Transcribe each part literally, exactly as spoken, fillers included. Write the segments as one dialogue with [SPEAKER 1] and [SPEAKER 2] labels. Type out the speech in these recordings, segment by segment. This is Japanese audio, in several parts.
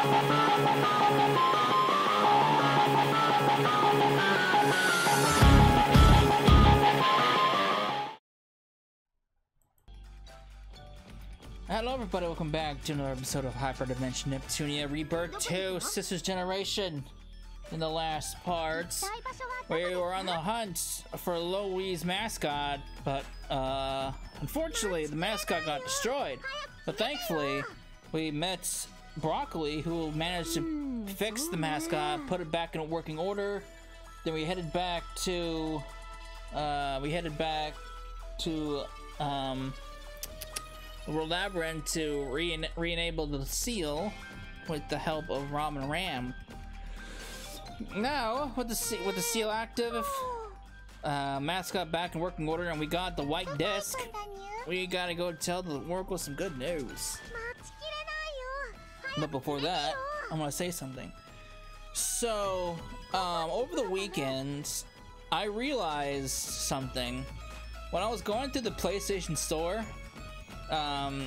[SPEAKER 1] Hello everybody, welcome back to another episode of Hyperdimension Neptunia Rebirth two Sisters Generation. In the last parts, we were on the hunt for Louie's mascot, but uh, unfortunately the mascot got destroyed. But thankfully, we met Broccoli, who managed to fix the mascot, put it back in working order. Then we headed back to, uh, we headed back to, um, World Labyrinth to re re-enable the seal with the help of Ram and Ram. Now, with the with the seal active, uh, mascot back in working order, and we got the white disc, we gotta go tell the Oracle some good news. But before that, I'm gonna say something. So, um, over the weekend, I realized something. When I was going through the PlayStation Store, um,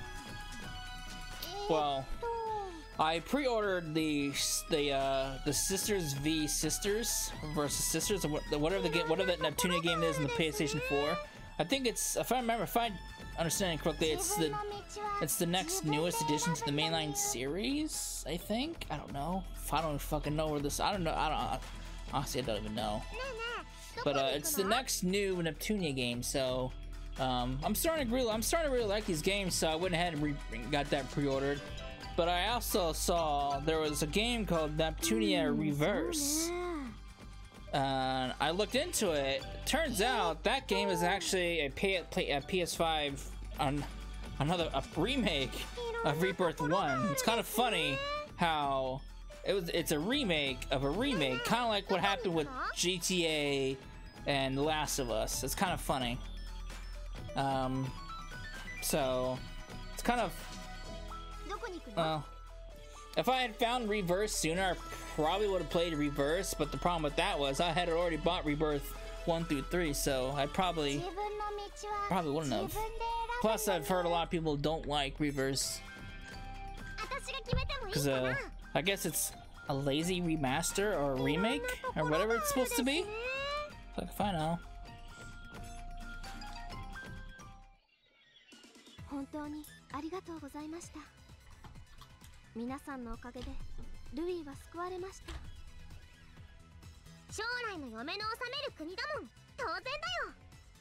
[SPEAKER 1] well, I pre-ordered the the uh, the Sisters v Sisters versus Sisters, or whatever the game, whatever that Neptunia game is in the PlayStation four. I think it's, if I remember, if I understand it correctly, it's the it's the next newest addition to the mainline series. I think. I don't know. I don't fucking know where this. I don't know. I don't. Honestly, I don't even know. But uh, it's the next new Neptunia game, so. Um, I'm starting to really, I'm starting to really like these games, so I went ahead and re got that pre-ordered. But I also saw there was a game called Neptunia Reverse. And uh, I looked into it. Turns out that game is actually a, P a P S five, on another a remake of Rebirth one. It's kind of funny how it was. It's a remake of a remake, kind of like what happened with G T A and The Last of Us. It's kind of funny. Um, so it's kind of, well, if I had found Reverse sooner, I probably would have played Reverse, but the problem with that was I had already bought Rebirth one through three, so I probably, probably wouldn't have. Plus, I've heard a lot of people don't like Reverse, because, uh, I guess it's a lazy remaster or a remake, or whatever it's supposed to be. Like, if I know.
[SPEAKER 2] 本当にありがとうございました。皆さんのおかげでルイは救われました。将来の嫁の治める国だもん。当然だよ。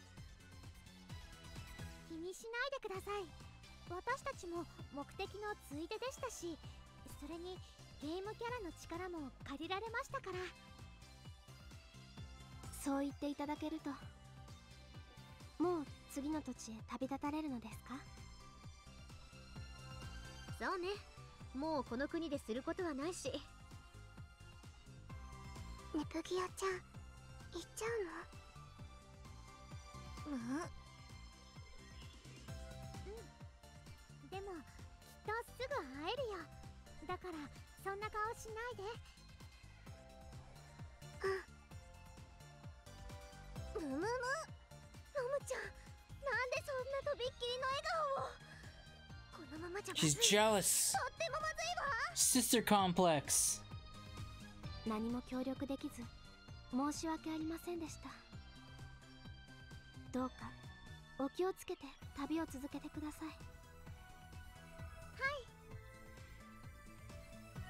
[SPEAKER 2] 気にしないでください。私たちも目的のついででしたし、それにゲームキャラの力も借りられましたから。そう言っていただけると、もう次の土地へ旅立たれるのですか？そうね。もうこの国ですることはないし。ネプギアちゃん、行っちゃうの？うん。うん。でも、きっとすぐ会えるよ。だから、そんな顔しないで。うん。むむむ。ロムちゃん、なんでそんなとびっきりの笑顔を。
[SPEAKER 1] She's jealous. Sister complex.
[SPEAKER 2] 何も協力できず申し訳ありませんでした。どうかお気をつけて旅を続けてください。はい。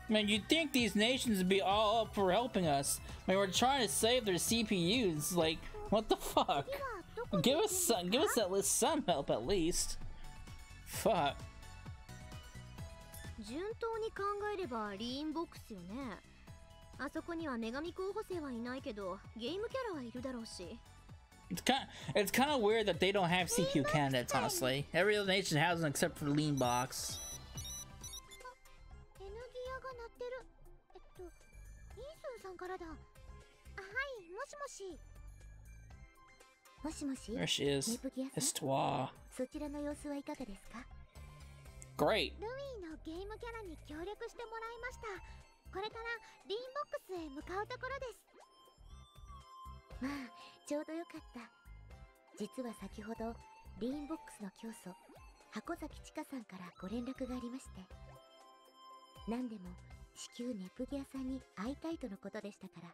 [SPEAKER 1] Man, you'd think these nations would be all up for helping us. I mean, we're trying to save their C P Us. Like, what the fuck? Give us some, give us at least some help at least. Fuck.
[SPEAKER 2] 順当に考えればリーンボックスよね。あそこには女神候補生はいないけど、ゲームキャラはいるだろうし。
[SPEAKER 1] It's kind of, it's kind of weird that they don't have C P U candidates, honestly. Every other nation has them except for Lean Box.
[SPEAKER 2] エヌギアが鳴ってる。えっと、イーソンさんからだ。はい、もしもし。もしもし。
[SPEAKER 1] There she is. Histoire.
[SPEAKER 2] そちらの様子はいかがですか？
[SPEAKER 1] Great.
[SPEAKER 2] ルイのゲームキャラに協力してもらいました。これからリーンボックスへ向かうところです。まあ、ちょうどよかった。実は先ほどリーンボックスの教祖箱崎千佳さんからご連絡がありまして。 何でも至急ネプギアさんに会いたいとのことでしたから。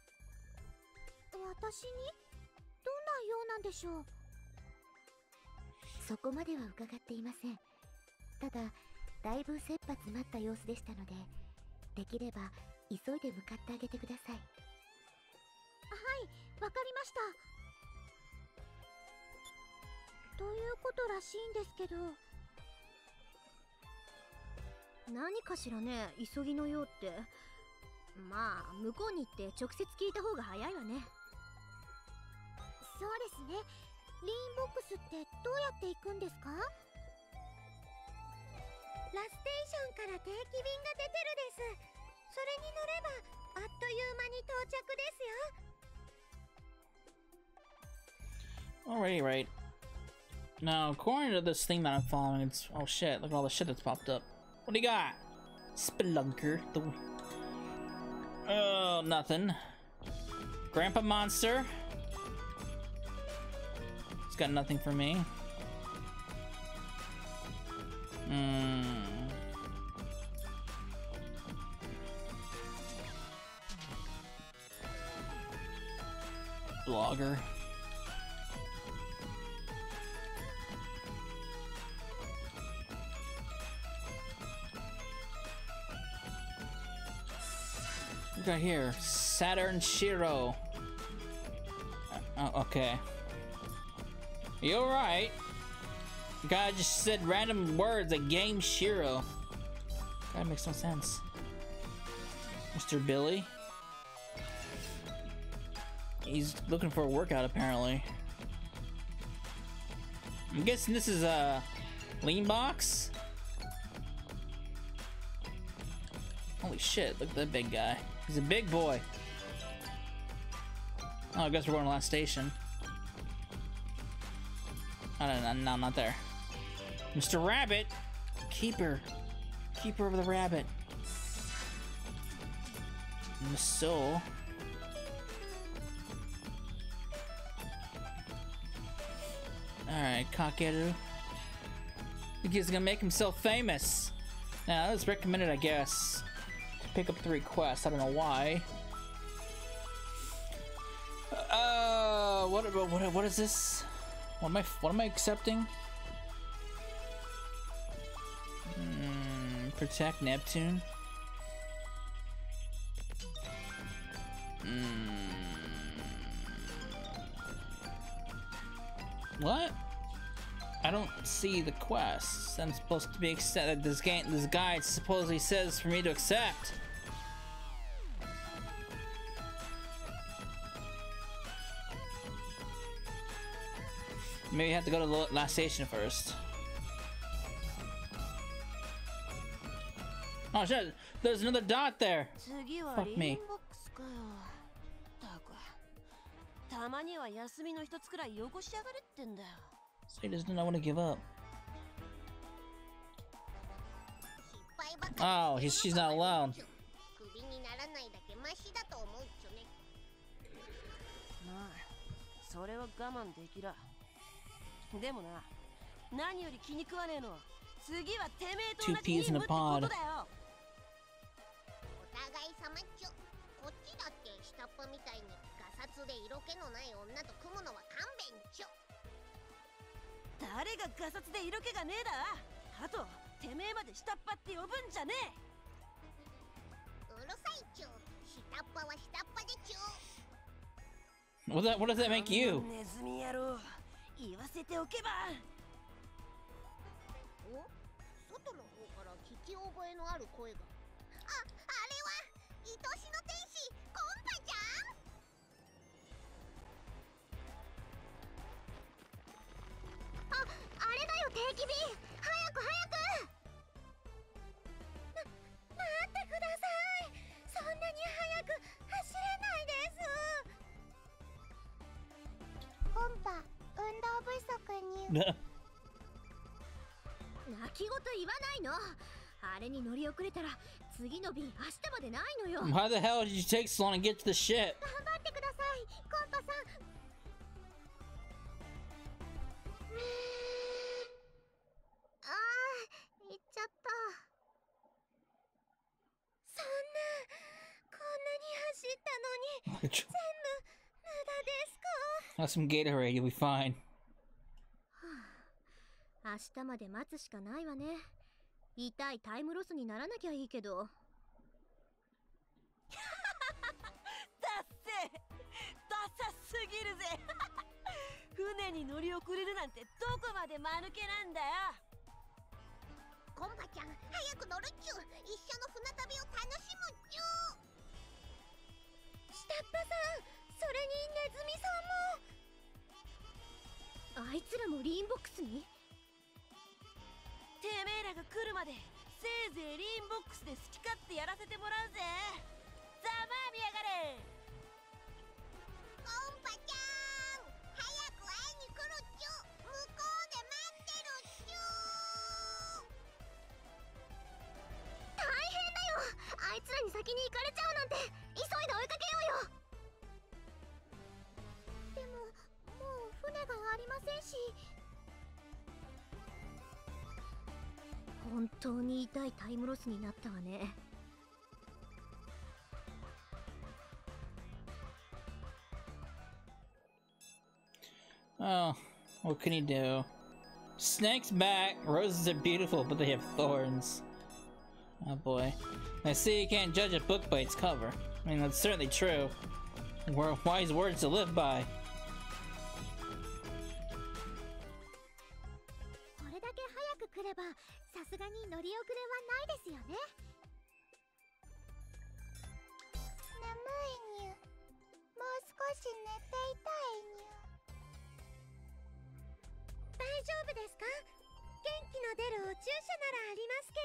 [SPEAKER 2] 私にどんな用なんでしょう。そこまでは伺っていません。ただだいぶ切羽詰まった様子でしたので、できれば急いで向かってあげてください。はい、わかりました。ということらしいんですけど。何かしらね、急ぎのようって。まあ向こうに行って直接聞いた方が早いわね。そうですね。リーンボックスってどうやって行くんですか？ラステーションから定期便が出てるです。それに乗ればあっという間に到着ですよ。
[SPEAKER 1] Alrighty, right. Now, according to this thing that I'm following, it's... Oh shit, look at all the shit that's popped up. What do you got? Spelunker. The... Oh, nothing. Grandpa Monster. It's got nothing for me. Hmm. Blogger. We got here Saturn Shiro. Uh, oh, okay. You alright? Guy just said random words like Game Shiro. That makes no sense. Mister Billy. He's looking for a workout apparently. I'm guessing this is a lean box. Holy shit, look at that big guy. He's a big boy. Oh, I guess we're going to the last station. Oh, no, no, no, not there. Mister Rabbit! Keeper. Keeper of the rabbit. Miss Soul. Alright, Kakeru. I think he's gonna make himself famous. Now, it's recommended, I guess, to pick up the request. I don't know why. Uh, what, what, what is this? What am I, what am I accepting? Hmm, protect Neptune. Hmm. What? I don't see the quests. I'm supposed to be accept. This game, this guide supposedly says for me to accept. Maybe I have to go to the last station first. Oh shit! There's another dot there. Fuck me. So he doesn't know when to give up. Oh, he's, she's not alone. Two peas in a pod. What that? What does that make you? Why the hell did you take so long to get to the ship? Have some Gatorade, you'll be fine.
[SPEAKER 2] 明日まで待つしかないわね。痛いタイムロスにならなきゃいいけど。
[SPEAKER 3] だっせ、ダサすぎるぜ。船に乗り遅れるなんてどこまで間抜けなんだよ。
[SPEAKER 2] コンパちゃん、早く乗るっちゅう。一緒の船旅を楽しむっちゅう。下っ端さん、それにネズミさんも。あいつらもリーンボックスに？
[SPEAKER 3] てめえらが来るまでせいぜいリーンボックスで好き勝手やらせてもらうぜ。ざまあみやがれ。
[SPEAKER 2] コンパちゃん、早く会いに来るっちゅう。向こうで待ってるっちゅう。大変だよ。あいつらに先に行かれちゃうなんて。急いで追いかけようよ。でももう船がありませんし。本当に痛いタイムロスになったわね。
[SPEAKER 1] Oh, what can you do? Snake's back. Roses are beautiful, but they have thorns. Oh boy. I see you can't judge a book by its cover. I mean, that's certainly true. Wise words to live by. これだけ早く来れば、さすがに乗り遅れはないですよね。眠いにゅ。もう少し寝ていたいにゅ。大丈夫ですか？元気の出るお注射ならあります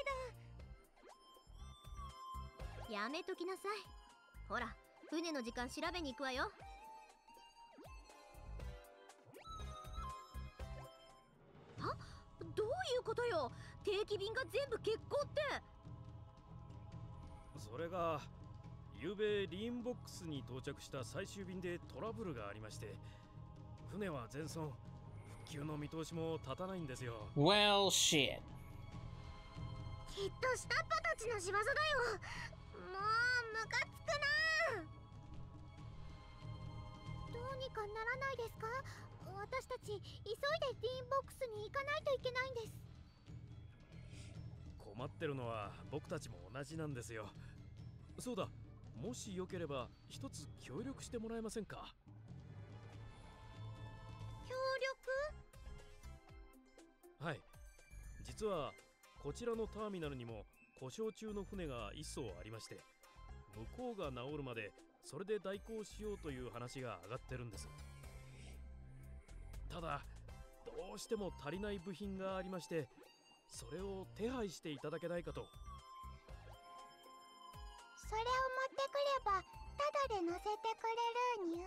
[SPEAKER 1] けど。やめときなさい。ほら、船の時間調べに行くわよ。は？どういうことよ？定期便が全部欠航って。
[SPEAKER 4] それが昨べリーンボックスに到着した最終便でトラブルがありまして、船は全損、復旧の見通しも立たないんですよ。
[SPEAKER 1] Well, shit.
[SPEAKER 2] きっと下っ端たちの仕業だよ。もうムカつくな。どうにかならないですか？私たち急いでリーンボックスに行かないといけないんです。
[SPEAKER 4] 困ってるのは僕たちも同じなんですよ。そうだ、もしよければ一つ協力してもらえませんか？
[SPEAKER 2] 協
[SPEAKER 4] 力？はい、実はこちらのターミナルにも故障中の船が一艘ありまして、向こうが治るまでそれで代行しようという話が上がってるんです。ただどうしても足りない部品がありまして、それを手配していただけないかと。
[SPEAKER 2] それを持ってくればタダで乗せてくれるにゅ。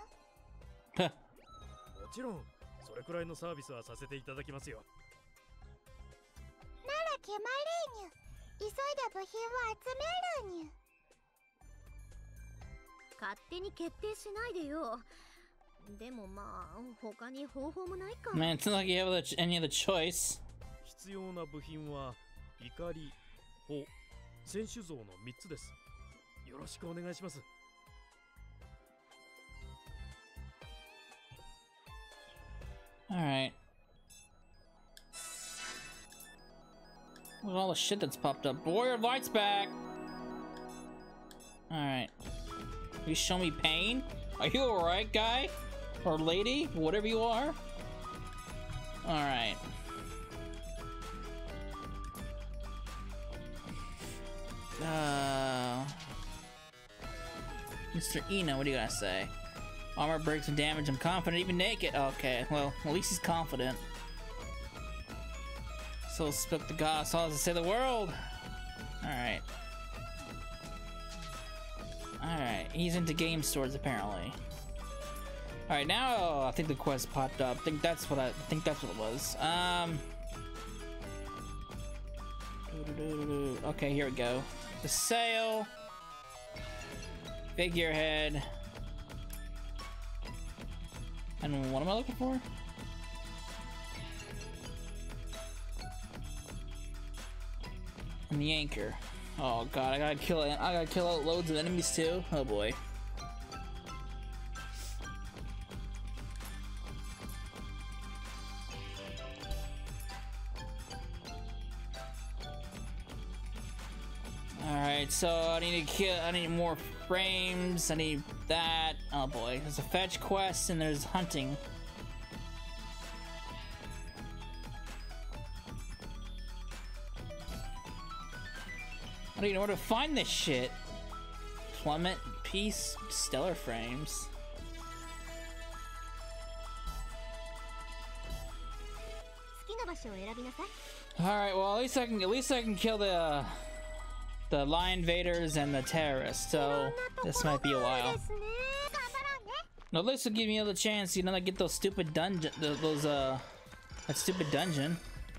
[SPEAKER 4] もちろんそれくらいのサービスはさせていただきますよ。
[SPEAKER 2] なら決まりにゅ。急いで部品を集めるにゅ。勝手に決定しないでよ。でもまあ他に方法もないか。
[SPEAKER 1] Man, it's not like you have any other choice.
[SPEAKER 4] 必要な部品は怒り、帆、選手像のみっつです。よろしくお願いします。
[SPEAKER 1] Alright. Look at all the shit that's popped up. Warrior of Light's back! Alright. You show me pain? Are you alright, guy? Or lady? Whatever you are? Alright. Uh... Mister Eno, what do you gotta say? Armor breaks and damage, I'm confident, even naked. Okay, well, at least he's confident. So spoke the gods, all to say the world. Alright. Alright, he's into game stores apparently. Alright, now oh, I think the quest popped up. I think that's what I, I think that's what it was. Um Okay, here we go. The sail. Figurehead. And what am I looking for? And the anchor. Oh god, I gotta kill it. I gotta kill out loads of enemies too. Oh boy. Alright, so I need to kill, I need more frames, I need that. Oh boy, there's a fetch quest and there's hunting. I don't even know where to find this shit. Plummet, Peace, Stellar Frames. Alright, well at least I can at least I can kill the uh, the Lion Vaders and the terrorists, so this might be a while. No, this will give me another chance, you know, to get those stupid dungeon, those uh, that stupid dungeon.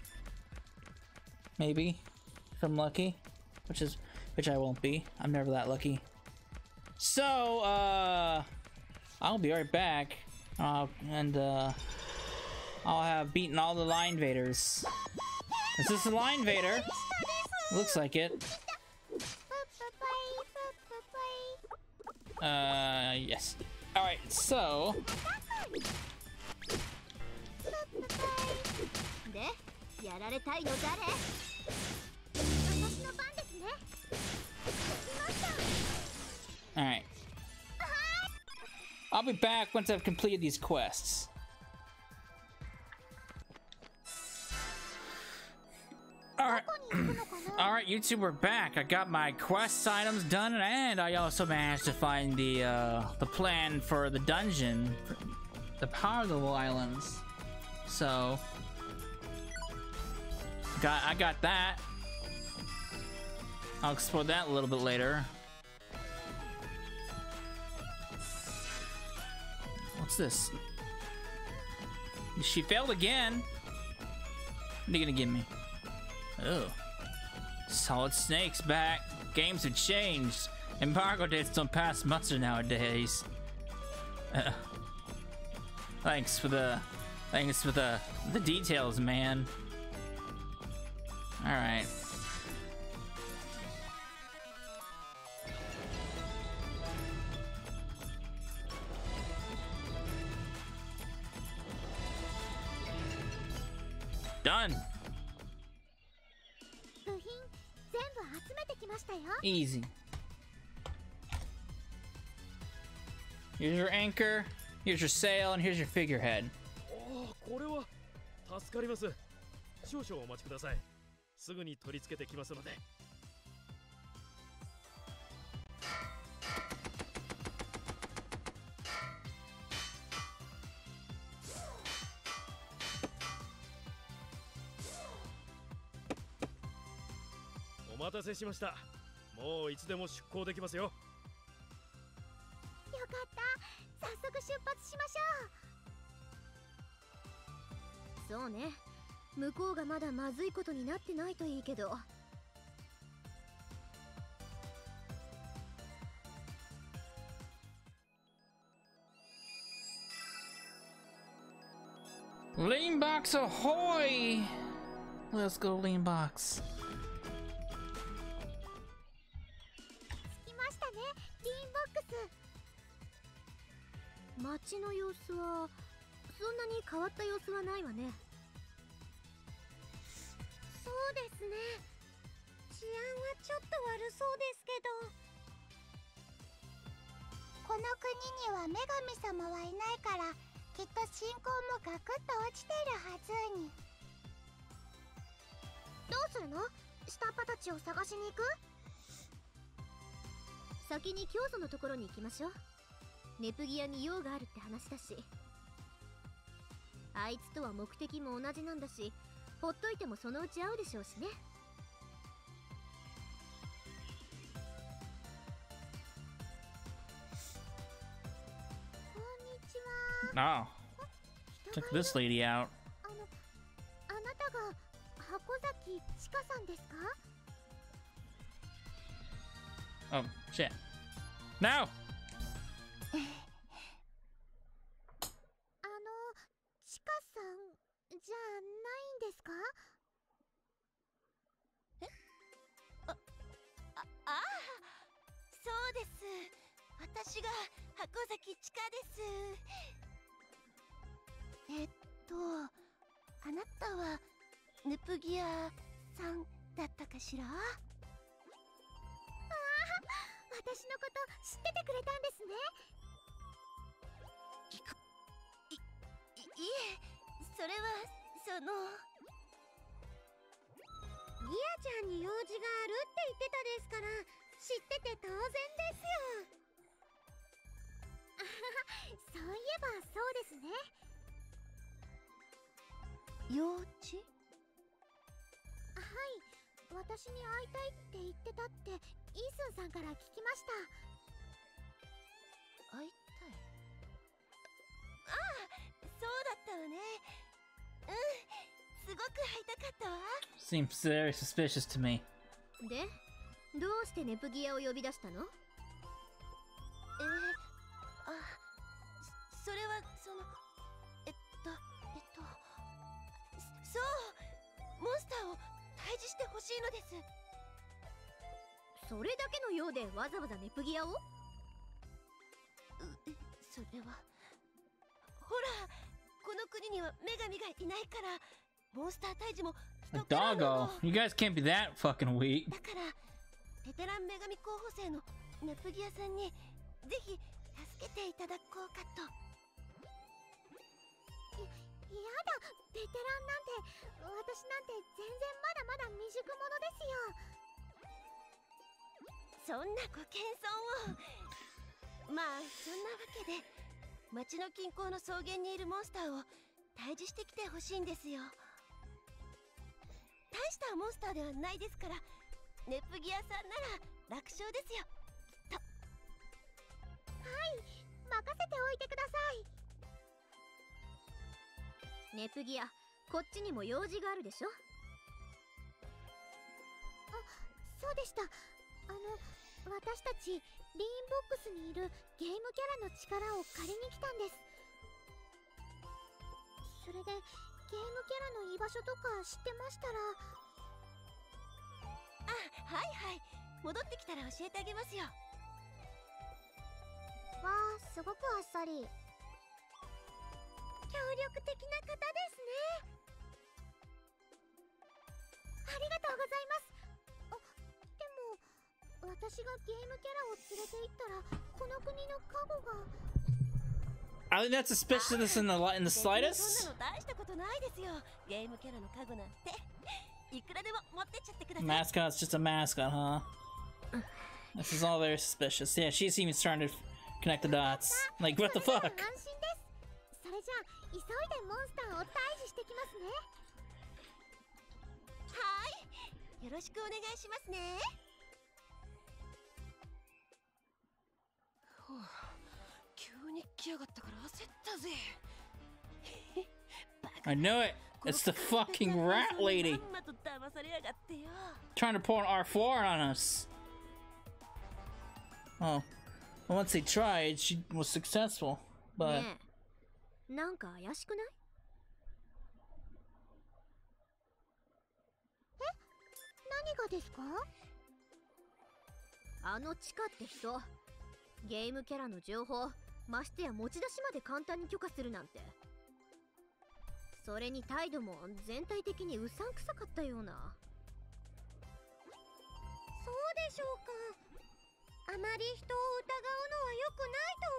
[SPEAKER 1] Maybe, if I'm lucky, which is, which I won't be. I'm never that lucky. So, uh, I'll be right back, uh, and uh, I'll have beaten all the Lion Vaders. Is this a Lion Vader? Looks like it. Uh, yes. Alright, so... Alright. I'll be back once I've completed these quests. Alright. Alright, YouTube, we're back. I got my quest items done, and I also managed to find the uh, the plan for the dungeon, the Power Level Islands. So, got I got that. I'll explore that a little bit later. What's this? She failed again. What are you gonna give me? Oh. Solid Snake's back. Games have changed. Embargo dates don't pass muster nowadays. Uh, thanks for the... Thanks for the... the details, man. Alright. Done. Easy. Here's your anchor, here's your sail, and here's your figurehead.
[SPEAKER 4] Oh, これは助かります。少々お待ちください。すぐに取り付けてきますので。お待たせしました。もういつでも出港できますよ。よ
[SPEAKER 2] かった。早速出発しましょう。そうね。向こうがまだまずいことになってないといいけど。
[SPEAKER 1] Lean box ahoy! Let's go lean box.
[SPEAKER 2] 街の様子はそんなに変わった様子はないわね。そうですね。治安はちょっと悪そうですけど。この国には女神様はいないから、きっと信仰もガクッと落ちているはずに。どうするの？下っ端たちを探しに行く？先に教祖のところに行きましょう。ネプギアに用があるって話だし。あいつとは目的も同じなんだし、ほっといてもそのうち会うでしょうしね。こんにちは。
[SPEAKER 1] Oh, took this lady out.
[SPEAKER 2] あの、あなたが箱崎千佳さんですか？
[SPEAKER 1] Oh, shit. No!
[SPEAKER 2] あの、千佳さんじゃないんですか？
[SPEAKER 3] え？あ、あ、ああ、そうです。私が箱崎千佳です。えっと、あなたはヌプギアさんだったかしら？あ
[SPEAKER 2] 私のこと知っててくれたんですね。い、い、いえ、それはそのギアちゃんに用事があるって言ってたですから、知ってて当然ですよ。そういえばそうですね。用事？はい、私に会いたいって言ってたってイースンさんから聞きました。会いたい？ああ、そうだったわね。うん、すごく会いたかったわ。
[SPEAKER 1] Seems very suspicious to me.
[SPEAKER 2] で、どうしてネプギアを呼び出したの？えー、あ、それはそのえっとえっとそう、モンスターを退治してほしいのです。それだけのようでわざわざネプギアを？う、それはほら、この国には女神がいないから、モンスター退治も
[SPEAKER 1] A doggo. You guys can't be that fucking weak.
[SPEAKER 2] だからベテラン女神候補生のネプギアさんにぜひ助けていただこうかと。やだ、ベテランなんて、私なんて全然まだまだ未熟者ですよ。そんなご謙遜を。まあそんなわけで、町の近郊の草原にいるモンスターを退治してきてほしいんですよ。大したモンスターではないですから、ネプギアさんなら楽勝ですよ、きっと。はい、任せておいてください。ネプギア、こっちにも用事があるでしょ。あ、そうでした。あの、私たちリーンボックスにいるゲームキャラの力を借りに来たんです。それでゲームキャラの居場所とか知ってましたら。あ、はいはい、戻ってきたら教えてあげますよ。わあ、すごくあっさり。協力的な方ですね。ありがとうございます。あ、でも私がゲームキャラを連れて行ったら、この国のカゴが。
[SPEAKER 1] I think that's suspicious in the in the
[SPEAKER 3] そんな
[SPEAKER 1] slightest.
[SPEAKER 3] の大したことないですよ。ゲームキャラのカゴなんていくらでも持ってっちゃってください。
[SPEAKER 1] Mascot's just a mascot, huh? This is all very suspicious. Yeah, she's even starting to connect the dots. Like, what the fuck?
[SPEAKER 2] 安心です。それじゃあ急いでモンスターを退治してきますね。はい、よろしくお願いしますね。
[SPEAKER 3] ふう、急に来やがったから焦ったぜ。
[SPEAKER 1] I knew it. It's the fucking rat lady
[SPEAKER 3] まんまと騙されやがってよ。
[SPEAKER 1] trying to pull an R four on us. Oh, well, once they tried, she was successful. But
[SPEAKER 2] ねえ、なんか怪しくない？え、何がですか？あの地下って人、ゲームキャラの情報、ましてや持ち出しまで簡単に許可するなんて。それに態度も全体的にうさんくさかったような。そうでしょうか。あまり人を疑うのは良くないと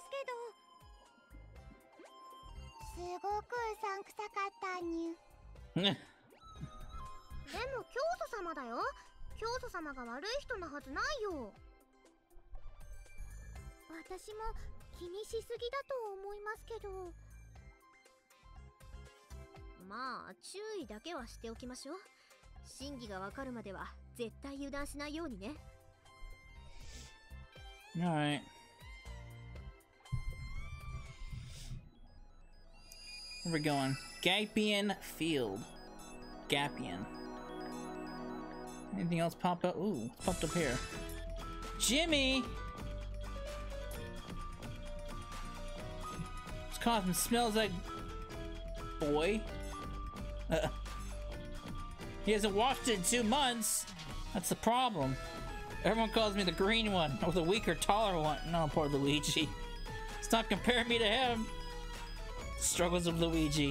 [SPEAKER 2] 思うですけど。すごくうさんくさかったにゅ。でも教祖様だよ。教祖様が悪い人なはずないよ。私も気にしすぎだと思いますけど。まあ注意だけはしておきましょう。真偽がわかるまでは絶対油断しないようにね。
[SPEAKER 1] alright. Where we going? Gapian Field. Gapian. Anything else pop up? Ooh, it's popped up here. Jimmy! This coffin smells like boy. Uh, he hasn't washed it in two months. That's the problem. Everyone calls me the green one, or the weaker, taller one. No, poor Luigi. Stop comparing me to him. Struggles of Luigi.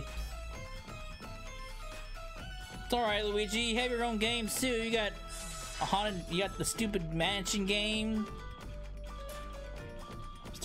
[SPEAKER 1] It's alright, Luigi. You have your own games too. You got a haunted. You got the stupid mansion game.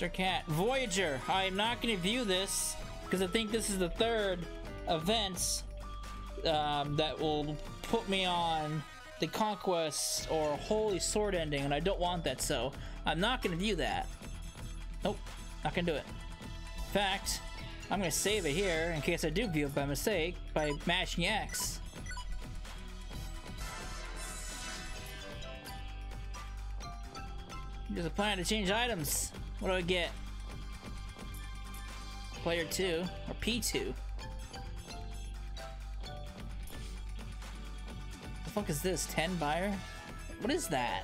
[SPEAKER 1] Mister Cat. Voyager. I am not going to view this because I think this is the third event um, that will put me on the Conquest or Holy Sword ending, and I don't want that, so I'm not going to view that. Nope, not going to do it. In fact, I'm going to save it here in case I do view it by mistake by mashing X. There's a plan to change items. What do I get? Player two or P two? The fuck is this? ten buyer? What is that?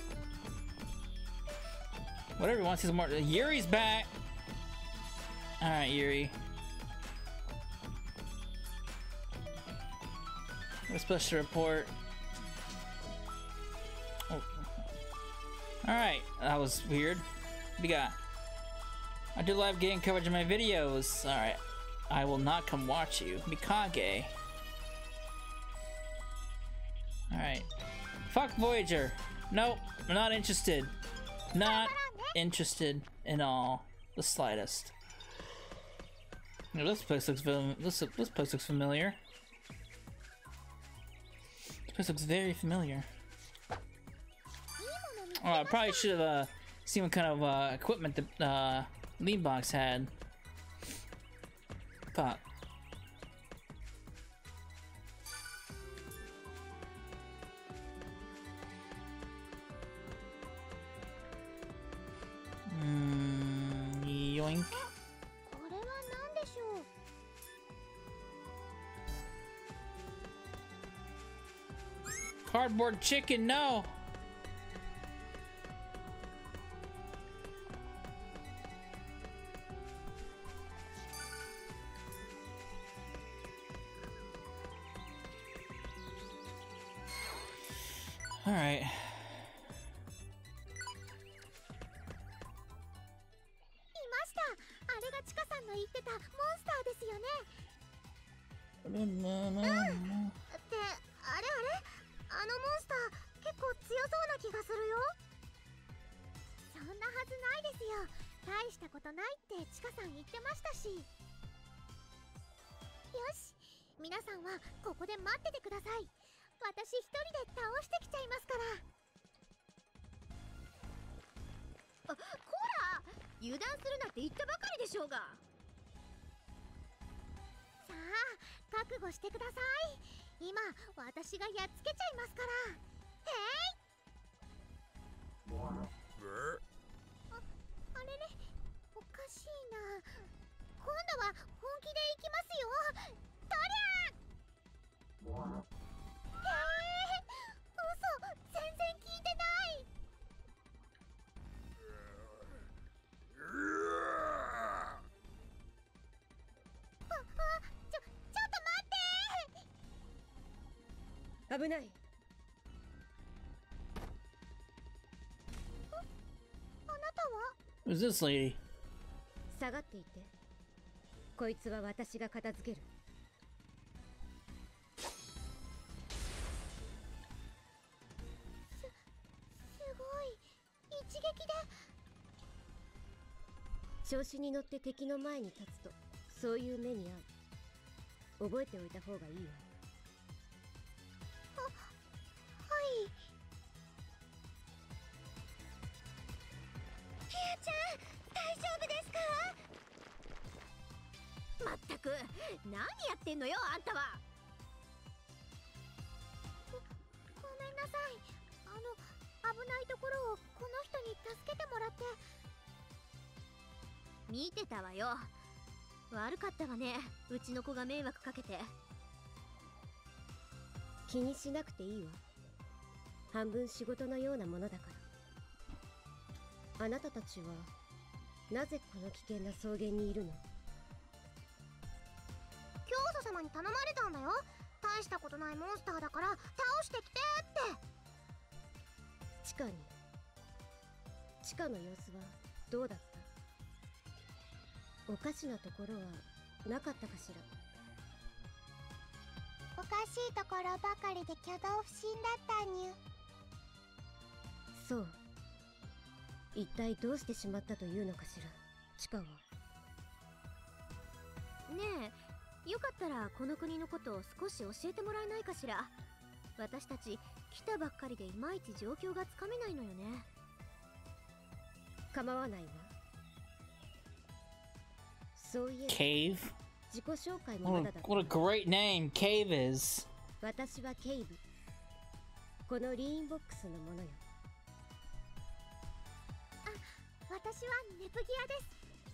[SPEAKER 1] Whatever you want to see some more. Yuri's back. All right, Yuri. A special report. Oh. All right, that was weird. What do you got? I do live game coverage of my videos. All right, I will not come watch you, Mikage. All right, fuck Voyager. Nope, I'm not interested. Not interested in all the slightest. You know, this place looks this this place looks familiar. This place looks very familiar. Oh, I probably should have uh, seen what kind of uh, equipment the uh, Lean Box had. Fuck. Mm, yoink. Cardboard chicken, no! Alright.
[SPEAKER 3] 危ない。あなたは
[SPEAKER 1] Who's this lady?
[SPEAKER 3] 下がっていて。こいつは私が片付ける。す、すごい。一撃で。調子に乗って敵の前に立つと、そういう目に遭う。覚えておいた方がいいわ。何やってんのよ、あんたは。ご、ごめんなさい。あの、危ないところをこの人に助けてもらって。見てたわよ。悪かったわね、うちの子が迷惑かけて。気にしなくていいわ。半分仕事のようなものだから。あなたたちはなぜこの危険な草原にいるの？教祖様に頼まれたんだよ。大したことないモンスターだから倒してきてって。地下に地下の様子はどうだった？おかしなところはなかったかしら？
[SPEAKER 2] おかしいところばかりで挙動不審だったにゅ。
[SPEAKER 3] そう。 一体どうしてしまったというのかしら、チカは。ねえ、よかったらこの国のことを少し教えてもらえないかしら。私たち来たばっかりでいまいち状況がつかめないのよね。構わないわ。そういえば
[SPEAKER 1] Cave?
[SPEAKER 3] 自己紹介もま
[SPEAKER 1] What
[SPEAKER 3] だ
[SPEAKER 1] a,
[SPEAKER 3] だった。
[SPEAKER 1] what a great name Cave is.
[SPEAKER 3] 私はケイブ。このリーンボックスのものよ。
[SPEAKER 2] 私はネプギアです。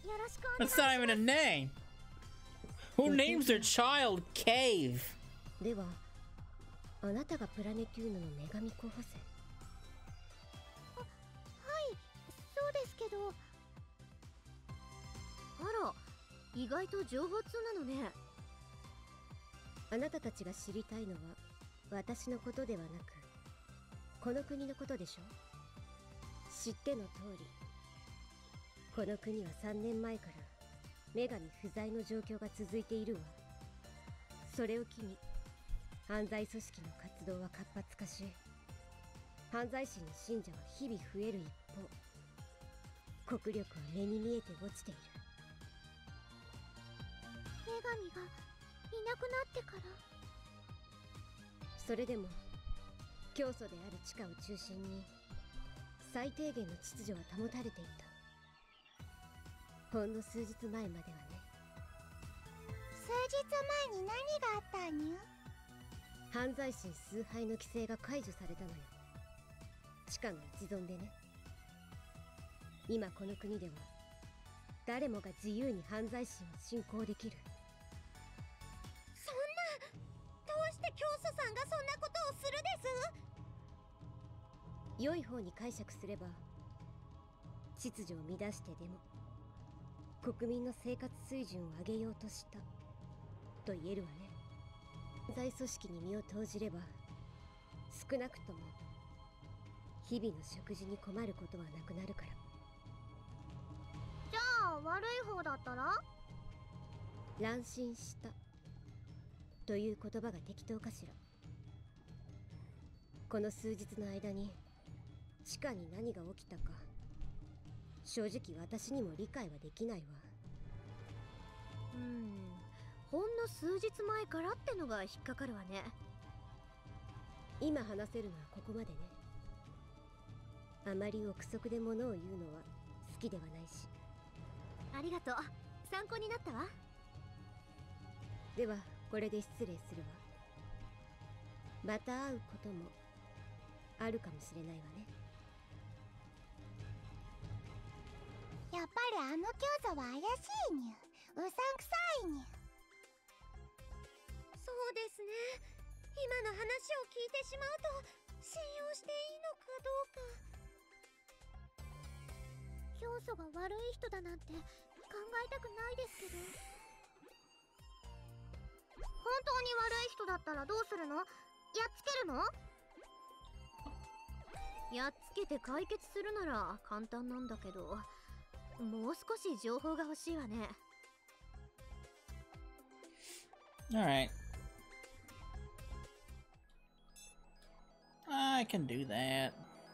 [SPEAKER 2] よろしくお願い
[SPEAKER 1] That's
[SPEAKER 2] しま
[SPEAKER 1] not even a name. Who names their child Cave?
[SPEAKER 3] では、あなたがプラネテューヌの女神候補生。
[SPEAKER 2] はい、そうですけど。
[SPEAKER 3] あら、意外と情報通なのね。あなたたちが知りたいのは私のことではなく、この国のことでしょ。知っての通り、この国はさんねんまえから女神不在の状況が続いているわ。それを機に犯罪組織の活動は活発化し、犯罪心の信者は日々増える一方、国力は目に見えて落ちている。
[SPEAKER 2] 女神がいなくなってから。
[SPEAKER 3] それでも教祖である地下を中心に最低限の秩序は保たれていた。ほんの数日前まではね。
[SPEAKER 2] 数日前に何があったにゅ？
[SPEAKER 3] 犯罪心崇拝の規制が解除されたのよ。地下の一存でね。今この国では誰もが自由に犯罪心を信仰できる。
[SPEAKER 2] そんな、どうして教祖さんがそんなことをするです？
[SPEAKER 3] 良い方に解釈すれば、秩序を乱してでも国民の生活水準を上げようとしたと言えるわね。犯罪組織に身を投じれば、少なくとも日々の食事に困ることはなくなるから。
[SPEAKER 2] じゃあ悪い方だったら？
[SPEAKER 3] 乱心したという言葉が適当かしら。この数日の間に地下に何が起きたか、正直私にも理解はできないわ。
[SPEAKER 2] うーん、ほんの数日前からってのが引っかかるわね。
[SPEAKER 3] 今話せるのはここまでね。あまり憶測で物を言うのは好きではないし。
[SPEAKER 2] ありがとう、参考になったわ。
[SPEAKER 3] ではこれで失礼するわ。また会うこともあるかもしれないわね。
[SPEAKER 2] やっぱりあの教祖は怪しいにゅ。うさんくさいにゅ。
[SPEAKER 3] そうですね。今の話を聞いてしまうと信用していいのかどうか。
[SPEAKER 2] 教祖が悪い人だなんて考えたくないですけど。本当に悪い人だったらどうするの？やっつけるの？
[SPEAKER 3] やっつけて解決するなら簡単なんだけど、もう少し情報が欲しいわね。
[SPEAKER 1] Alright. I can do that.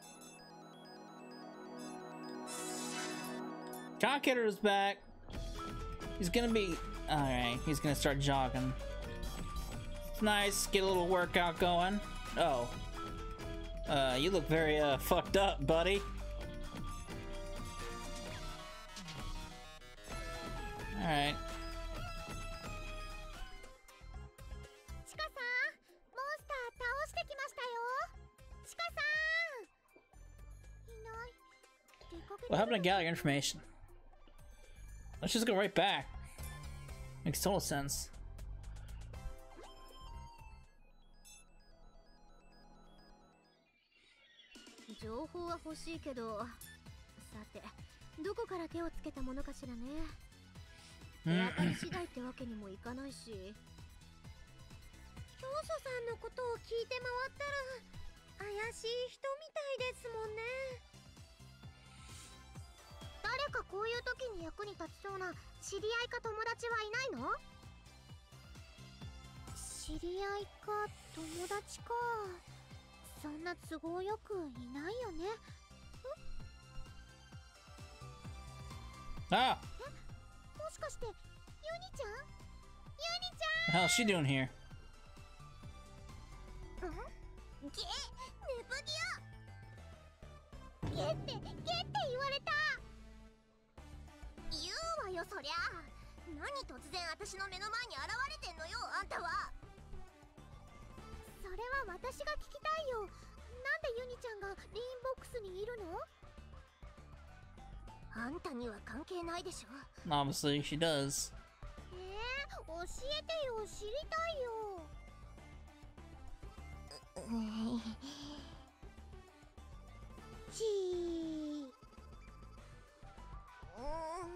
[SPEAKER 1] Jocketter's back. He's gonna be... Alright, he's gonna start jogging. It's nice, get a little workout going. Oh. Uh, you look very, uh, fucked up, buddy. Alright.
[SPEAKER 2] チカさん、モンスター倒してきましたよ。チカさん、いない。出かけて
[SPEAKER 1] What happened to gather your information? Let's just go right back. Makes total sense.
[SPEAKER 3] 情報は欲しいけど、さてどこから手をつけたものかしらね。手当たり次第ってわけにもいかないし。教祖さんのことを聞いて回ったら怪しい人みたいですもんね。
[SPEAKER 2] 誰かこういう時に役に立ちそうな知り合いか友達はいないの？知り合いか友達か。そんな都合よくいないよね。
[SPEAKER 1] Ah!
[SPEAKER 2] もしかしてユニちゃんユニち
[SPEAKER 1] The hell is she doing here?
[SPEAKER 2] ゃんんゲネブディアゲってゲって言われた。言うわよそりゃ。何突然私の目の前に現れてんのよあんたは。それは私が聞きたいよ。なんでユニちゃんがリーンボックスにいるの？あんたには関係ないでしょ。
[SPEAKER 1] Obviously, she does.
[SPEAKER 2] えー、教えてよ、知りたいよ。ちー。うーん。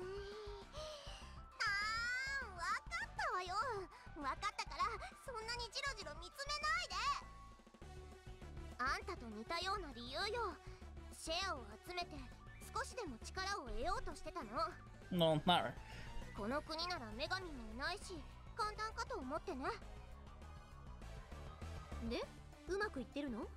[SPEAKER 2] あー、わかったわよ。わかったからそんなにジロジロ見つめないで。あんたと似たような理由よ。シェアを集めて少しでも力を得ようとしてたの。
[SPEAKER 1] No, not her.
[SPEAKER 2] この国なら女神もいないし簡単かと思ってね。
[SPEAKER 3] で、うまくいってるの？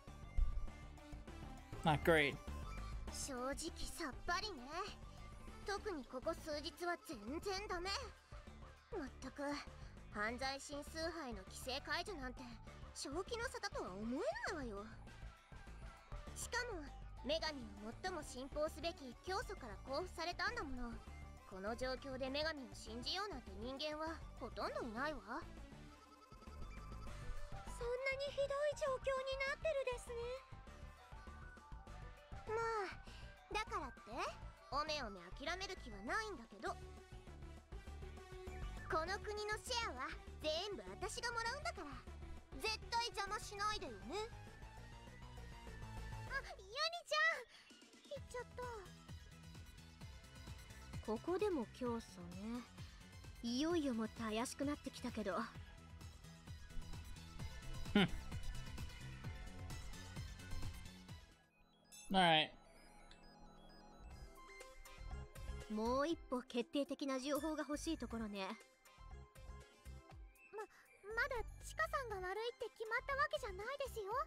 [SPEAKER 1] Not great.
[SPEAKER 2] 正直さっぱりね。特にここ数日は全然ダメ。まったく犯罪新崇拝の規制解除なんて正気の沙汰とは思えないわよ。しかも女神を最も信奉すべき教祖から交付されたんだもの。この状況で女神を信じようなんて人間はほとんどいないわ。そんなにひどい状況になってるですね。まあだからっておめおめ諦める気はないんだけど、この国のシェアは全部私がもらうんだから絶対邪魔しないでよね。あ、ユニちゃん行っちゃった。
[SPEAKER 3] ここでも教祖ね。いよいよもっと怪しくなってきたけど。
[SPEAKER 1] Alright.
[SPEAKER 3] もう一歩決定的な情報が欲しいところね。
[SPEAKER 2] ま、まだチカさんが悪いって決まったわけじゃないですよ。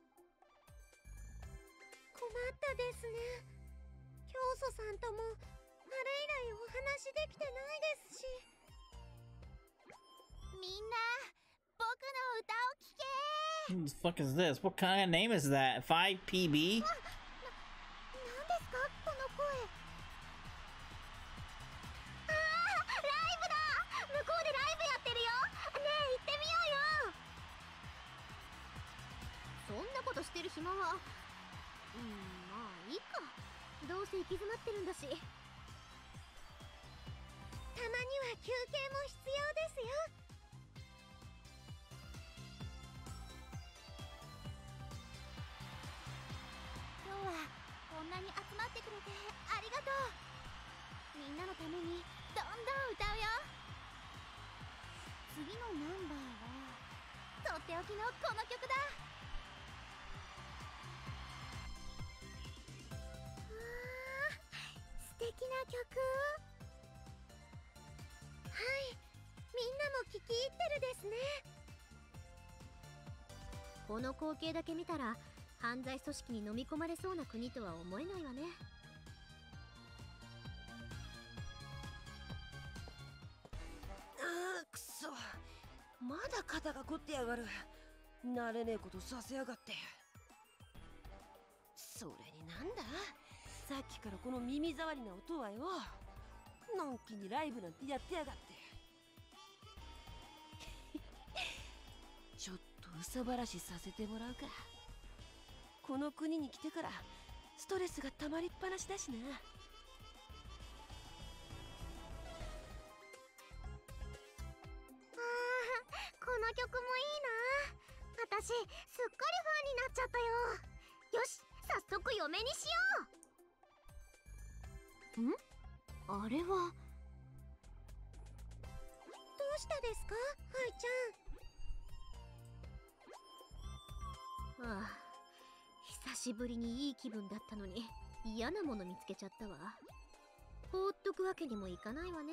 [SPEAKER 2] 困ったですね。教祖さんともあれ以来お話できてないですし。みんな僕の歌を聴け。
[SPEAKER 1] Who the fuck is this? What kind of name is that? five P B?
[SPEAKER 2] な、なんですかこの声。ああ、ライブだ。向こうでライブやってるよ。ねえ行ってみようよ。
[SPEAKER 3] そんなことしてる暇は。うん、まあいいか。どうせ行き詰まってるんだし。
[SPEAKER 2] たまには休憩も必要ですよ。今日はこんなに集まってくれてありがとう。みんなのためにどんどん歌うよ。次のナンバーはとっておきのこの曲だ。わー、素敵な曲。はい、みんなも聴き入ってるですね。
[SPEAKER 3] この光景だけ見たら犯罪組織に飲み込まれそうな国とは思えないわね。
[SPEAKER 5] あーくそ、まだ肩が凝ってやがる。慣れねえことさせやがって。それになんだ、さっきからこの耳障りな音はよ。のんきにライブなんてやってやがって。ちょっとうさばらしさせてもらうか。この国に来てからストレスが溜まりっぱなしだしな。
[SPEAKER 2] この曲もいいな。私すっかりファンになっちゃったよ。よし、早速嫁にしよう。
[SPEAKER 3] ん？あれは。
[SPEAKER 2] どうしたですか、ハイち
[SPEAKER 3] ああ、久しぶりにいい気分だったのに嫌なもの見つけちゃったわ。放っとくわけにもいかないわね。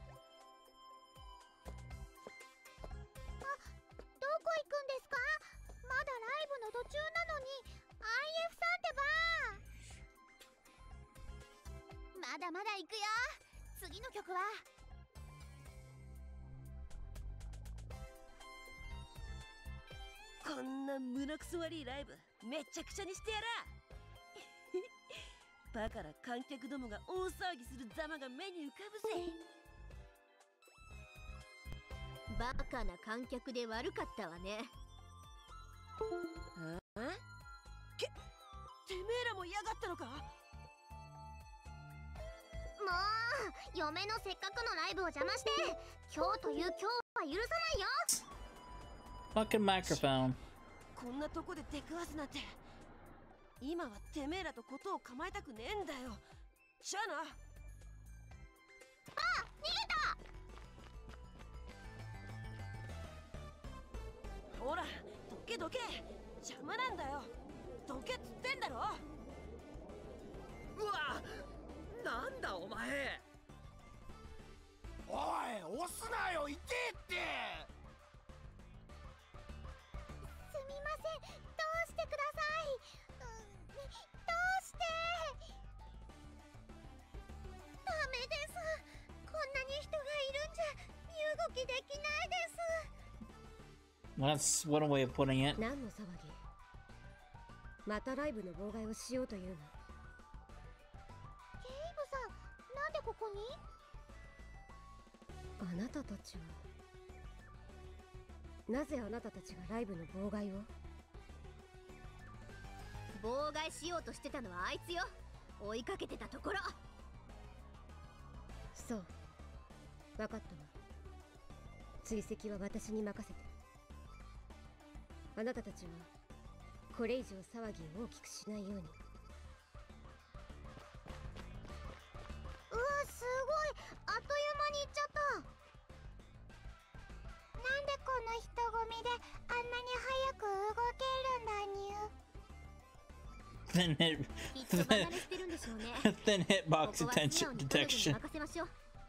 [SPEAKER 2] どこ行くんですか。まだライブの途中なのに アイエフ さんってば。まだだまだ行くよ。次の曲は
[SPEAKER 5] こんな胸くそ悪いライブめちゃくちゃにしてやらバカな観客どもが大騒ぎするざまが目に浮かぶぜ。
[SPEAKER 3] バカな観客で悪かったわね。
[SPEAKER 5] あけてめえらも嫌がったのか。
[SPEAKER 2] もう嫁のせっかくのライブを邪魔して今日という今日は許さないよ。
[SPEAKER 1] Fucking microphone.
[SPEAKER 5] こんなとこで出くわすなんて。今はてめえらとことを構えたくねえんだよ。じゃあな。
[SPEAKER 2] あ、逃げた。
[SPEAKER 5] ほらどけどけ、邪魔なんだよ。どけっつってんだろ。
[SPEAKER 6] うわ、なんだお前。おい押すなよ、痛えって。
[SPEAKER 2] すみません、どうしてください。うん、どうして。ダメです。こんなに人がいるんじゃ身動きできないです。
[SPEAKER 1] Well, that's one way of putting it.
[SPEAKER 3] 何の騒ぎ。またライブの妨害をしようというの。
[SPEAKER 2] ケイブさん、なんでここに。
[SPEAKER 3] あなたたちはなぜあなたたちがライブの妨害を。妨害しようとしてたのはあいつよ。追いかけてたところ。そう、分かったわ。追跡は私に任せて。あなたたちはこれ以上騒ぎを大きくしないように。
[SPEAKER 2] うわ、すごい、あっという間に行っちゃった。なんでこの人混みであんなに早く動けるんだにゅ。
[SPEAKER 1] Thin hit,
[SPEAKER 2] きっと離れしてるんでしょうね。
[SPEAKER 1] thin hitbox
[SPEAKER 2] ここは素直
[SPEAKER 1] attention
[SPEAKER 2] に彼女に
[SPEAKER 1] detection.
[SPEAKER 2] 任せましょう。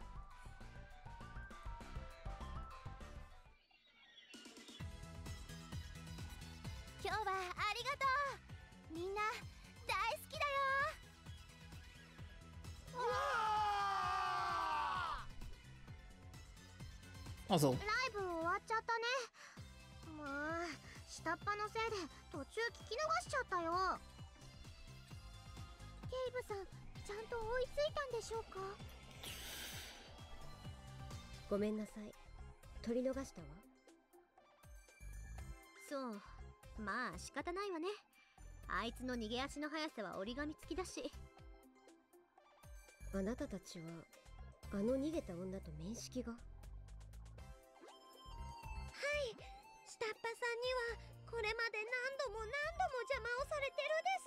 [SPEAKER 2] 今日はありがとう。みんな大好きだよ。
[SPEAKER 6] うわ
[SPEAKER 1] Also,
[SPEAKER 2] ライブ終わっちゃったね。もう下っ端のせいで途中聞き逃しちゃったよ。ケイブさん、ちゃんと追いついたんでしょうか。
[SPEAKER 3] ごめんなさい、取り逃したわ。
[SPEAKER 2] そう、まあ仕方ないわね。あいつの逃げ足の速さは折り紙付きだし。
[SPEAKER 3] あなたたちはあの逃げた女と面識が。
[SPEAKER 2] 下っ端さんにはこれまで何度も何度も邪魔をされてるです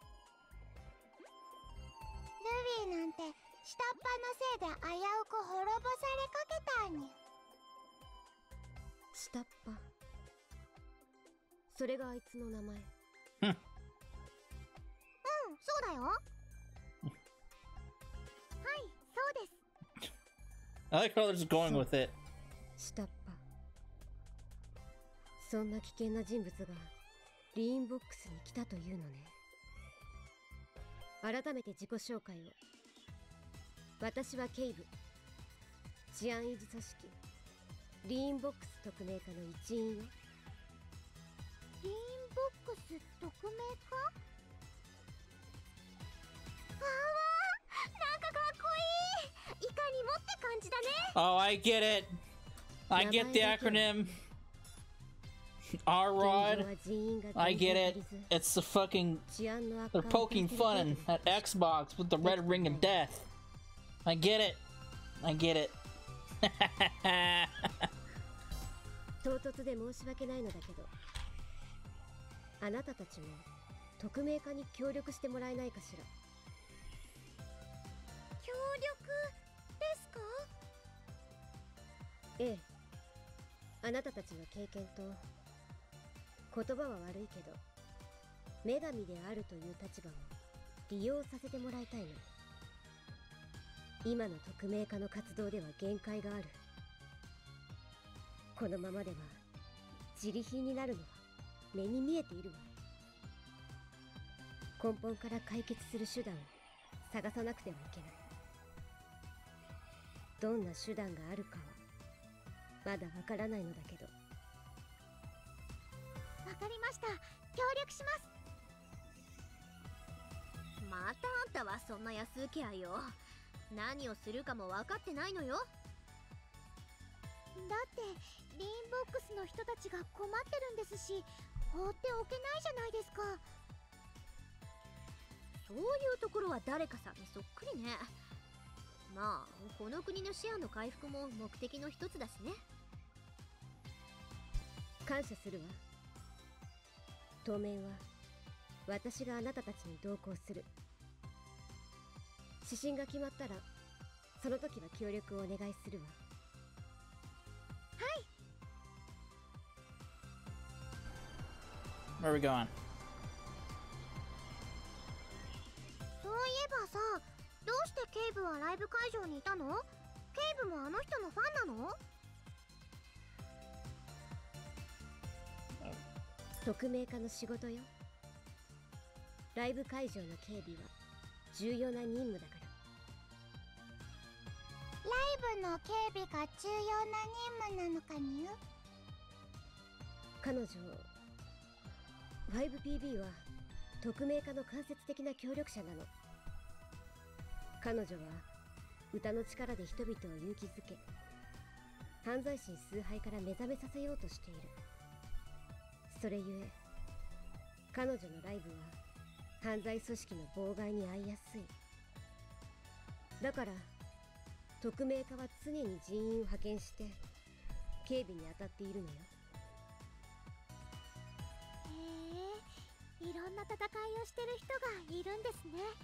[SPEAKER 2] 。ルビーなんて下っ端のせいで危うく滅ぼされかけたに。
[SPEAKER 3] 下っ端、それがあいつの名前。
[SPEAKER 2] うん、そうだよ。はい、そうです。
[SPEAKER 1] I like how they're just going with it.
[SPEAKER 3] 下っ端、そんな危険な人物がリーンボックスに来たというのね。改めて自己紹介を。私はケイブ、治安維持組織リーンボックス特命課の一員よ。
[SPEAKER 2] リーンボックス特命課。あわ、なんかかっこいい。いかにもって感じだね。
[SPEAKER 1] Oh, I get it. I get the acronym. R-Rod. I get it. It's the fucking... They're poking fun at Xbox with the red ring of death. I get it. I get it.
[SPEAKER 3] 唐突で申し訳ないのだけど、あなたたちも匿名化に協力してもらえないかしら。
[SPEAKER 2] 協力ですか。
[SPEAKER 3] ええ、あなたたちの経験と、言葉は悪いけど女神であるという立場を利用させてもらいたいの。今の匿名化の活動では限界がある。このままでは自利品になるのは目に見えているわ。根本から解決する手段を探さなくてはいけない。 どんな手段があるかはまだわからないのだけど。
[SPEAKER 2] わかりました。協力します。またあんたはそんな安請け合いを。何をするかも分かってないのよ。だってリーンボックスの人たちが困ってるんですし、放っておけないじゃないですか。そういうところは誰かさんにそっくりね。まあこの国のシェアの回復も目的の一つだしね。
[SPEAKER 3] 感謝するわ。当面は私があなたたちに同行する。指針が決まったらその時は協力をお願いするわ。
[SPEAKER 2] はい。
[SPEAKER 1] Where are we going?
[SPEAKER 2] そういえばさ、どうしてケイブはライブ会場にいたの？ケイブもあの人のファンなの？
[SPEAKER 3] 匿名化の仕事よ。ライブ会場の警備は重要な任務だから。
[SPEAKER 2] ライブの警備が重要な任務なのかにゅ？
[SPEAKER 3] 彼女 ファイブピービー は匿名化の間接的な協力者なの。彼女は歌の力で人々を勇気づけ、犯罪心崇拝から目覚めさせようとしている。それゆえ彼女のライブは犯罪組織の妨害に遭いやすい。だから匿名化は常に人員を派遣して警備に当たっているのよ。
[SPEAKER 2] へえ、いろんな戦いをしてる人がいるんですね。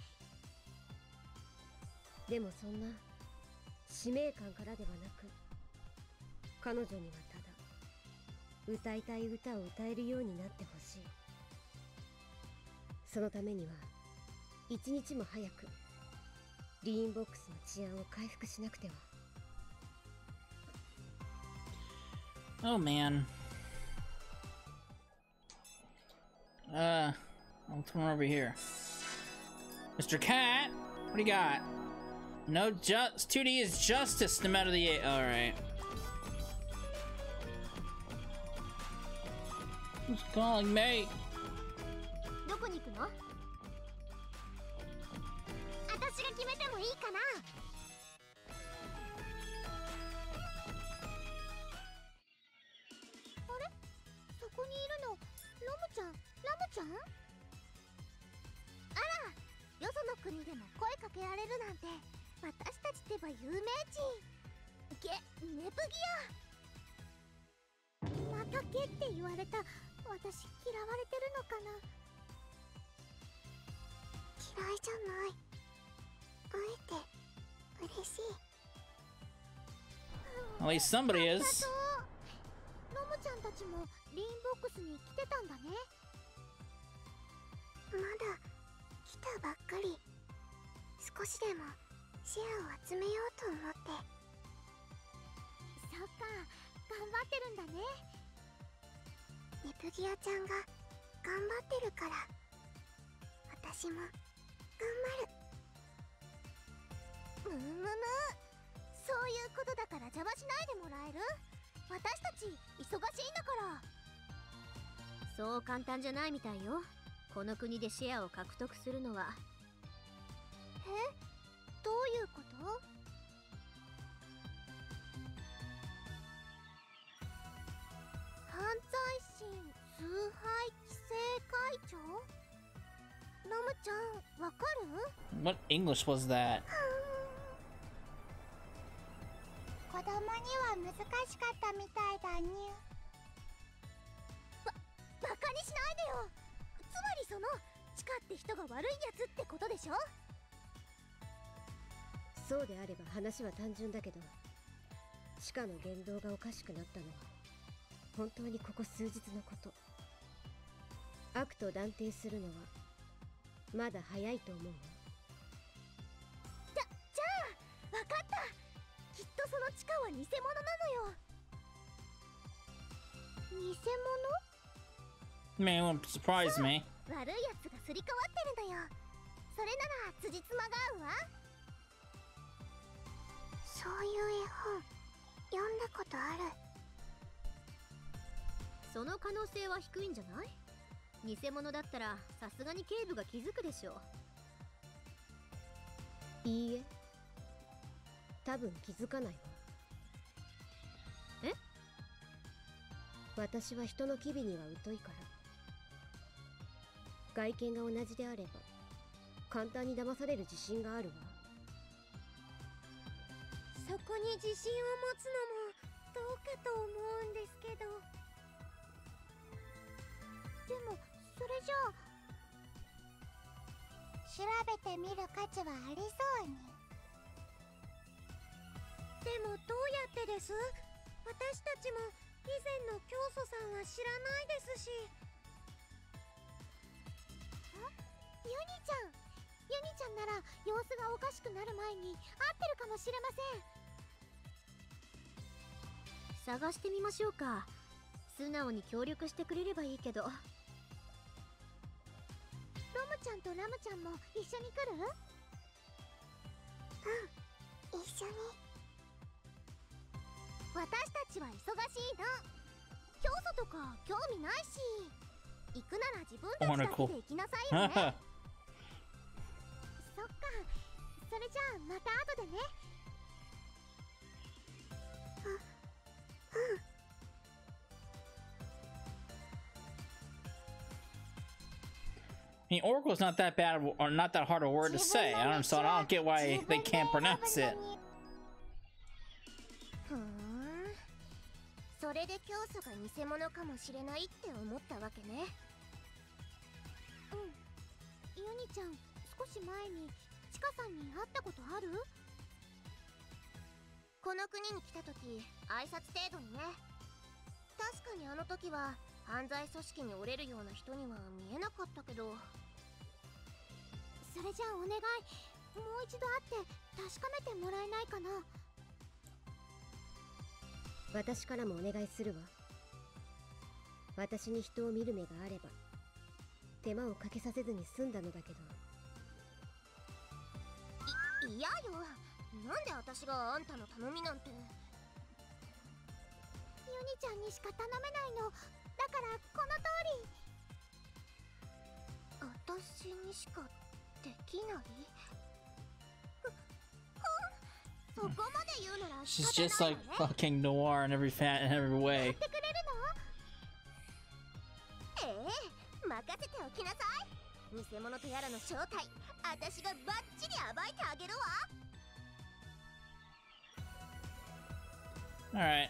[SPEAKER 3] でもそんな使命感からではなく、彼女にはただ歌いたい歌を歌えるようになってほしい。そのためには一日も早くリーンボックスの治安を回復しなくては。
[SPEAKER 1] Oh man. Uh, what's going on over here? Mister Cat, what do you got? No, just two D is justice no matter the eight. All right. Who's calling me?
[SPEAKER 2] どこに行くの？私が決めてもいいかな？あれ？そこにいるの、ロムちゃん、ラムちゃん？あら、よその国でも声かけられるなんて、私たちってば有名人。ゲ、ネプギア。またゲって言われた。私嫌われてるのかな？嫌いじゃない。会えて嬉しい。
[SPEAKER 1] At least somebody is.
[SPEAKER 2] ロムちゃんたちもリーンボックスに来てたんだね。まだ来たばっかり。少しでもシェアを集めようと思って。そっか、頑張ってるんだね。ネプギアちゃんが頑張ってるから、私も頑張る。むむむ、そういうことだから邪魔しないでもらえる？私たち忙しいんだから。そう簡単じゃないみたいよ。この国でシェアを獲得するのは。え？どういうこと？犯罪心崇拝規制会長？ラムちゃん、わかる？
[SPEAKER 1] What English was that?
[SPEAKER 2] 子供には難しかったみたいだにゅ。ば、バカにしないでよ。つまりそのチカって人が悪いやつってことでしょ？
[SPEAKER 3] そうであれば話は単純だけど、チカの言動がおかしくなったのは本当にここ数日のこと。悪と断定するのはまだ早いと思うわ。
[SPEAKER 2] じゃ、じゃあわかった。きっとその地下は偽物なのよ。偽物？
[SPEAKER 1] Man, it won't surprise me.
[SPEAKER 2] 悪いやつがすり替わってるんだよ。それなら辻褄が合うわ。 そういう絵本読んだことある。
[SPEAKER 3] その可能性は低いんじゃない？偽物だったらさすがに警部が気づくでしょう。いいえ、多分気づかないわ。え？私は人の機微には疎いから。外見が同じであれば簡単に騙される自信があるわ。
[SPEAKER 2] そこに自信を持つのもどうかと思うんですけど。でもそれじゃあ調べてみる価値はありそうに。でもどうやってです？私たちも以前の教祖さんは知らないですし。あ、ユニちゃんユニちゃんなら様子がおかしくなる前に会ってるかもしれません。
[SPEAKER 3] 探してみましょうか。素直に協力してくれればいいけど。
[SPEAKER 2] ロムちゃんとラムちゃんも一緒に来る？うん、一緒に。私たちは忙しいの。教祖とか興味ないし、行くなら自分たちだけで行きなさいよね。そっか、それじゃあまた後でね。あ、うん。
[SPEAKER 1] I mean, Oracle's not that bad or not that hard a word to say. I don't, so I don't get why they can't pronounce it.
[SPEAKER 2] ふーん、それで教祖が偽物かもしれないって思ったわけね。うん、ユニちゃん、少し前にチカさんに会ったことある？この国に来た時、挨拶程度にね。確かにあの時は犯罪組織に折れるような人には見えなかったけど。それじゃあお願い、もう一度会って確かめてもらえないかな。
[SPEAKER 3] 私からもお願いするわ。私に人を見る目があれば手間をかけさせずに済んだのだけど。
[SPEAKER 2] い、嫌よ。なんで私があんたの頼みなんて。ユニちゃんにしか頼めないの。だからこの通り。私にしかできない？そこまで言うなら
[SPEAKER 1] She's just like fucking Noir in every fat in every way.
[SPEAKER 2] やってくれるの？ええ、任せておきなさい。偽物とやらの正体、私がバッチリ暴いてあげるわ。
[SPEAKER 1] Alright.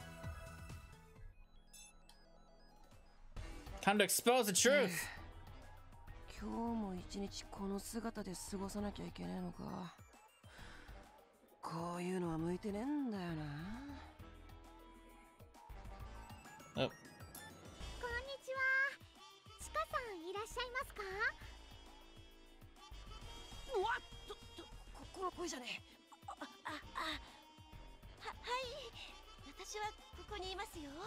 [SPEAKER 1] Time to expose the truth.
[SPEAKER 5] 今日も一日この姿で過ごさなきゃいけねえのか。こういうのは向いてねえんだよな。
[SPEAKER 1] Oh.
[SPEAKER 2] こんにちは。チカさんいらっしゃいますか？
[SPEAKER 5] うわっと、と、ここの声じゃねえ。あ、あ、あ、は、はい。私はここにいますよ。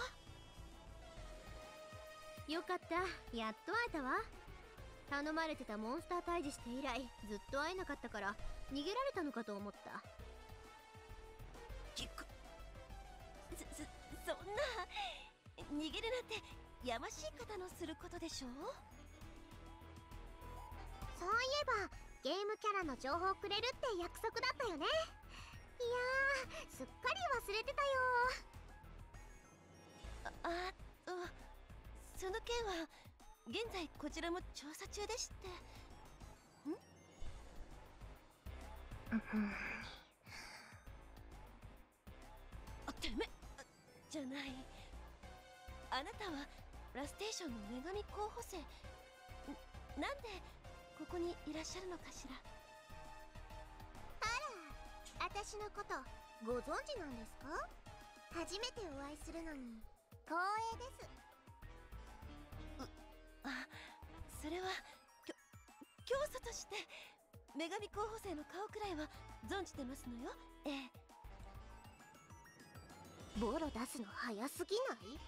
[SPEAKER 3] よかった、やっと会えたわ。頼まれてたモンスター退治して以来ずっと会えなかったから逃げられたのかと思った。
[SPEAKER 5] きっこ、そ、そ、そんな逃げるなんてやましい方のすることでしょう。
[SPEAKER 2] そういえばゲームキャラの情報くれるって約束だったよね。いやー、すっかり忘れてたよ。
[SPEAKER 5] あ、あとその件は現在こちらも調査中でして。ん？あ、てめじゃない。あなたはラステーションの女神候補生。なんでここにいらっしゃるのかしら。
[SPEAKER 2] あら、私のことご存知なんですか？初めてお会いするのに光栄です。
[SPEAKER 5] あ、それはきょ教祖として女神候補生の顔くらいは存じてますのよ。ええ。
[SPEAKER 2] ボロ出すの早すぎ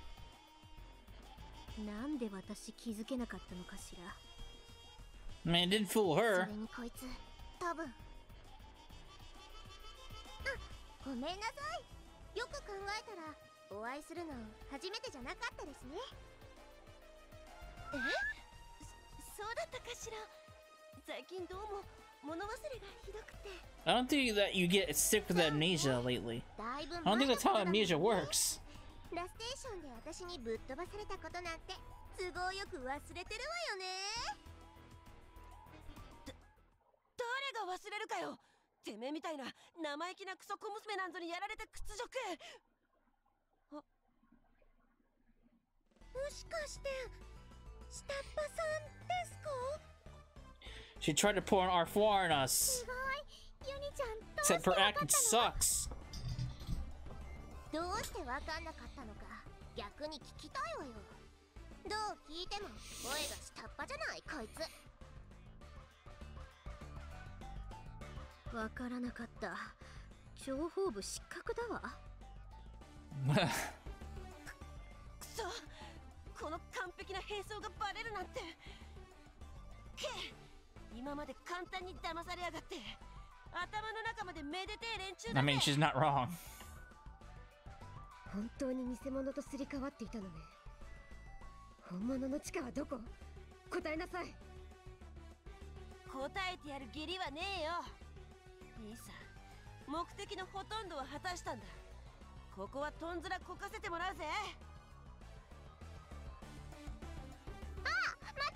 [SPEAKER 2] ない？
[SPEAKER 3] なんで私気づけなかったのかしら。
[SPEAKER 1] Man, it didn't fool
[SPEAKER 2] そ
[SPEAKER 1] her.
[SPEAKER 2] れにこいつ多分。あ、 ごめんなさい。よく考えたらお会いするの初めてじゃなかったですね。
[SPEAKER 5] え、そそうだったかしら。最近どうも物忘れがひどくて。
[SPEAKER 1] I don't think that you get sick with amnesia lately.
[SPEAKER 2] だいぶ
[SPEAKER 1] I
[SPEAKER 2] 前
[SPEAKER 1] don't
[SPEAKER 2] の
[SPEAKER 1] think
[SPEAKER 2] こ
[SPEAKER 1] that's
[SPEAKER 2] と
[SPEAKER 1] how
[SPEAKER 2] だもんね。
[SPEAKER 1] amnesia works.
[SPEAKER 2] ラステーションで私にぶっ飛ばされたことなんて都合よく忘れてるわよね。
[SPEAKER 5] 誰が忘れるかよ。てめえみたいな生意気なクソ小娘なんぞにやられた屈辱。あ、
[SPEAKER 2] もしかして下っ端さんですか？
[SPEAKER 1] She tried to pour an R four on us.
[SPEAKER 2] すごい。ユニちゃんどうして
[SPEAKER 1] Except
[SPEAKER 2] わ
[SPEAKER 1] her
[SPEAKER 2] かっ
[SPEAKER 1] acting
[SPEAKER 2] たの？
[SPEAKER 1] sucks.
[SPEAKER 2] どうしてわかんなかったのか逆に聞きたいわよ。どう聞いても声が下っ端じゃないこいつ。わからなかった。情報部失格だわ。
[SPEAKER 5] くそ、この完璧な変装がバレるなんて。け今まで簡単に騙されやがって。頭の中までめでてえ連中
[SPEAKER 1] I
[SPEAKER 5] だぜ。
[SPEAKER 1] mean, she's not wrong.
[SPEAKER 3] 本当に偽物とすり替わっていたのね。本物の地下はどこ？答えなさい。
[SPEAKER 5] 答えてやる義理はねえよ。いいさ、目的のほとんどは果たしたんだ。ここはとんずらこかせてもらうぜ。
[SPEAKER 2] あ、また逃げ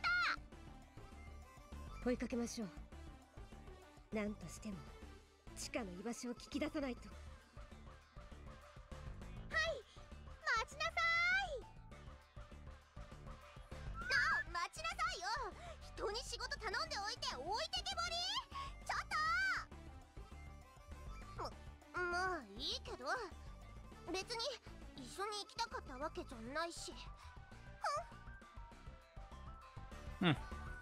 [SPEAKER 2] た。
[SPEAKER 3] 追いかけましょう。何としても地下の居場所を聞き出さないと。
[SPEAKER 2] 待ちなさい。なあ、待ちなさいよ。人に仕事頼んでおいて置いてけぼり？ちょっと。ま、まあいいけど、別に一緒に行きたかったわけじゃないし。
[SPEAKER 1] Hmm.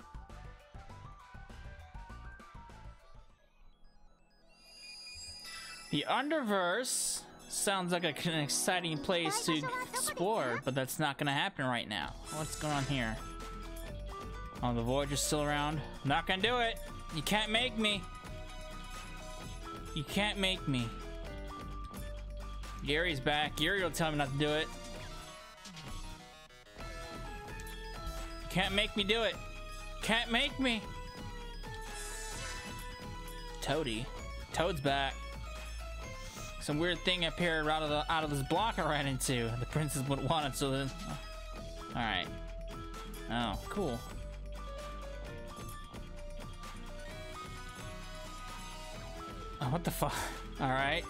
[SPEAKER 1] The Underverse sounds like a, an exciting place to explore, but that's not gonna happen right now. What's going on here? Oh, the Voyager's still around. Not gonna do it. You can't make me. You can't make me. Gary's back. Gary will tell me not to do it. Can't make me do it. Can't make me. Toady. Toad's back. Some weird thing appeared out of the out of this block I ran into. The princess would want it, so then. Oh. All right. Oh, cool. Oh, what the fuck? All right.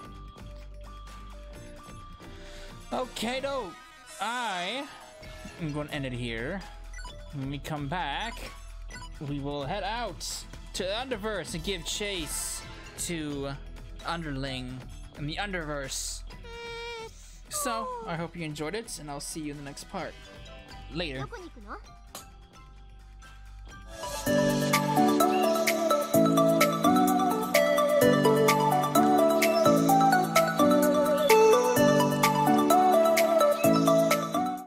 [SPEAKER 1] Okay, though. I am going to end it here. When we come back, we will head out to the Underverse and give chase to Underling in the Underverse. So, I hope you enjoyed it, and I'll see you in the next part. Later.
[SPEAKER 2] どこに行くの？